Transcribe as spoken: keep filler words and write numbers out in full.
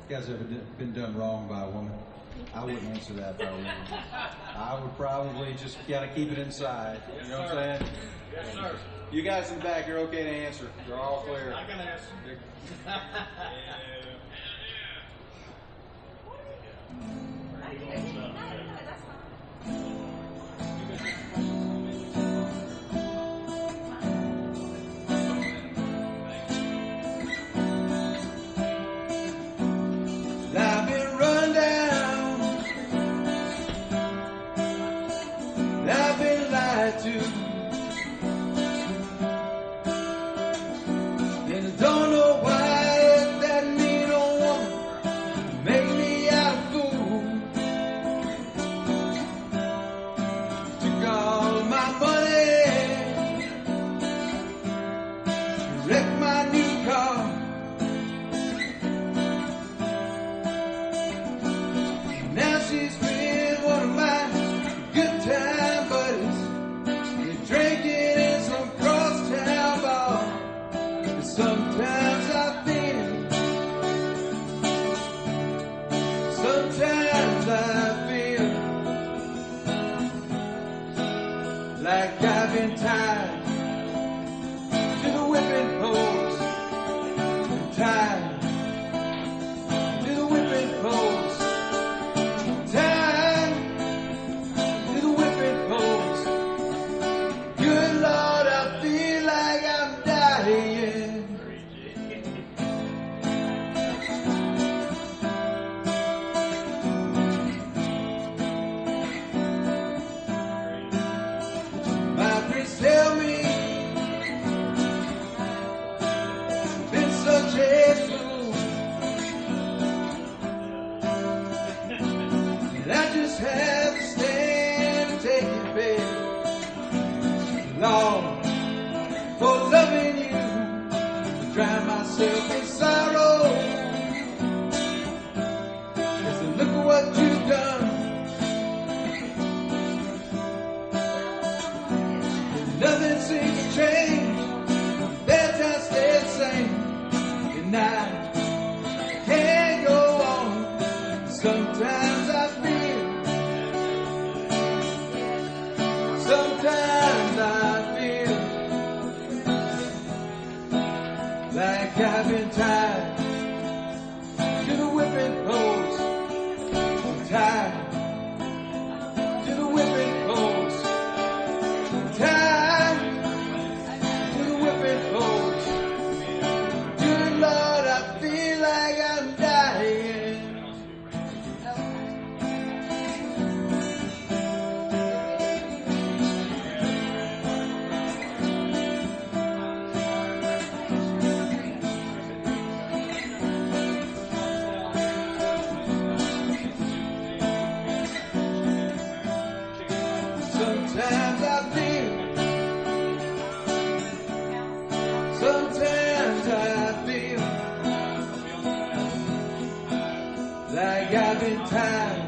You guys ever been done wrong by a woman? I wouldn't answer that if I were you. I would probably just kind of keep it inside. Yes, You know what sir. I'm saying? Yes, sir. You guys in the back, you're okay to answer. You're all clear. I can answer. I've been run down, I've been lied to, and I don't know why that mean old woman made me out a fool. Took all my money, wrecked my new car. Now she's with one of my good time buddies. We're drinking in some crosstown bar. And sometimes I feel, sometimes I feel like I've been tied to the whipping post. I'm tied to the whipping post. Tell me, been such a fool, and I just have to stand and take it, baby. Lord, for loving you, drown myself in sorrow. Listen, look at what you've done. Nothing seems to change, bad times stay the same, and I can't go on. Sometimes I feel, sometimes I feel like I've been tied to the whipping post. I'm tied to the whipping post. I'm tied. Sometimes I feel, sometimes I feel like I've been tied